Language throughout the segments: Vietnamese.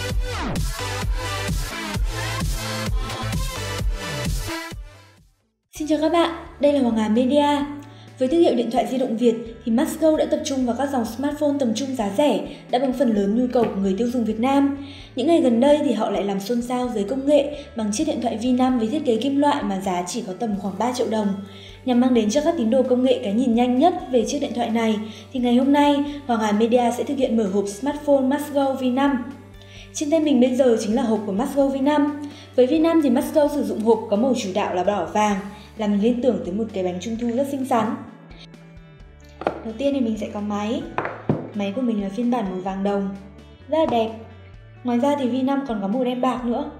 Xin chào các bạn, đây là Hoàng Hà Media. Với thương hiệu điện thoại di động Việt thì Maxgo đã tập trung vào các dòng smartphone tầm trung giá rẻ, đáp ứng phần lớn nhu cầu của người tiêu dùng Việt Nam. Những ngày gần đây thì họ lại làm xôn xao giới công nghệ bằng chiếc điện thoại V5 với thiết kế kim loại mà giá chỉ có tầm khoảng 3 triệu đồng. Nhằm mang đến cho các tín đồ công nghệ cái nhìn nhanh nhất về chiếc điện thoại này thì ngày hôm nay Hoàng Hà Media sẽ thực hiện mở hộp smartphone Maxgo V5. Trên tay mình bây giờ chính là hộp của Maxgo V5. Với V5 thì Maxgo sử dụng hộp có màu chủ đạo là đỏ vàng, làm mình liên tưởng tới một cái bánh trung thu rất xinh xắn. Đầu tiên thì mình sẽ có máy. Máy của mình là phiên bản màu vàng đồng, rất là đẹp. Ngoài ra thì V5 còn có màu đen bạc nữa.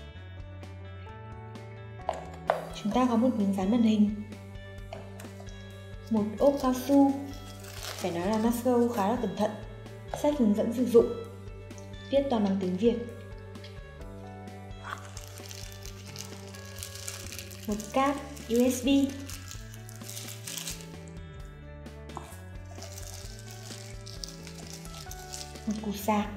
Chúng ta có một miếng dán màn hình, một ốp cao su. Phải nói là Maxgo khá là cẩn thận. Sách hướng dẫn sử dụng, viết toàn bằng tiếng Việt. Một cáp USB, một cục sạc,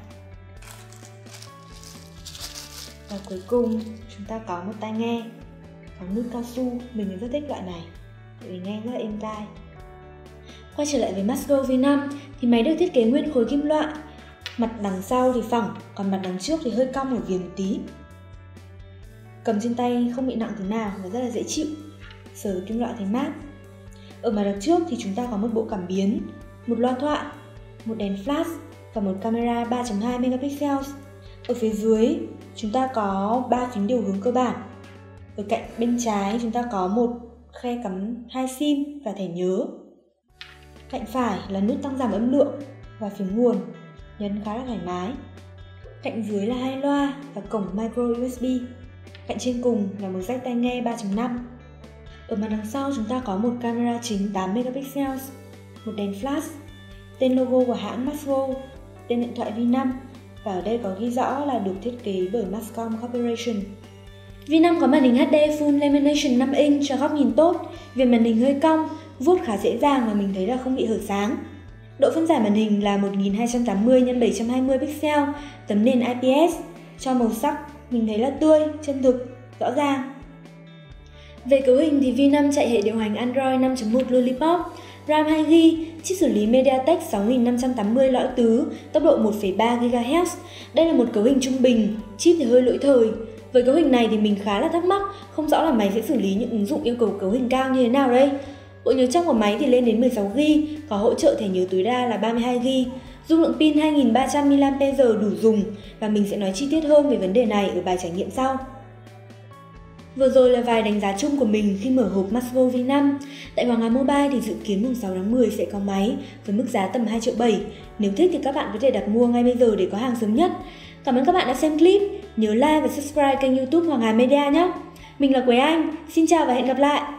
và cuối cùng chúng ta có một tai nghe có nút cao su. Mình rất thích loại này vì nghe rất là êm tai. Quay trở lại với Maxgo V5 thì máy được thiết kế nguyên khối kim loại. Mặt đằng sau thì phẳng, còn mặt đằng trước thì hơi cong ở viền một tí. Cầm trên tay không bị nặng tí nào và rất là dễ chịu. Sờ kim loại thấy mát. Ở mặt đằng trước thì chúng ta có một bộ cảm biến, một loa thoại, một đèn flash và một camera 3.2 megapixel. Ở phía dưới chúng ta có 3 phím điều hướng cơ bản. Ở cạnh bên trái chúng ta có một khe cắm 2 sim và thẻ nhớ. Cạnh phải là nút tăng giảm âm lượng và phím nguồn, nhấn khá là thoải mái. Cạnh dưới là 2 loa và cổng micro USB. Cạnh trên cùng là một jack tai nghe 3.5. Ở mặt đằng sau chúng ta có một camera chính 8 megapixel, một đèn flash, tên logo của hãng Maxgo, tên điện thoại V5 và ở đây có ghi rõ là được thiết kế bởi Maxcom Corporation. V5 có màn hình HD Full Lamination 5 inch cho góc nhìn tốt, viền màn hình hơi cong, vuốt khá dễ dàng và mình thấy là không bị hở sáng. Độ phân giải màn hình là 1280 x 720 pixel, tấm nền IPS, cho màu sắc mình thấy là tươi, chân thực, rõ ràng. Về cấu hình thì V5 chạy hệ điều hành Android 5.1 Lollipop, RAM 2GB, chip xử lý MediaTek 6580 lõi tứ, tốc độ 1,3 GHz. Đây là một cấu hình trung bình, chip thì hơi lỗi thời. Với cấu hình này thì mình khá là thắc mắc, không rõ là máy sẽ xử lý những ứng dụng yêu cầu cấu hình cao như thế nào đây. Bộ nhớ trong của máy thì lên đến 16GB, có hỗ trợ thẻ nhớ tối đa là 32GB. Dung lượng pin 2300 mAh đủ dùng và mình sẽ nói chi tiết hơn về vấn đề này ở bài trải nghiệm sau. Vừa rồi là vài đánh giá chung của mình khi mở hộp Maxgo V5. Tại Hoàng Hà Mobile thì dự kiến mùng 6 tháng 10 sẽ có máy với mức giá tầm 2,7 triệu. Nếu thích thì các bạn có thể đặt mua ngay bây giờ để có hàng sớm nhất. Cảm ơn các bạn đã xem clip. Nhớ like và subscribe kênh YouTube Hoàng Hà Media nhé. Mình là Quế Anh. Xin chào và hẹn gặp lại.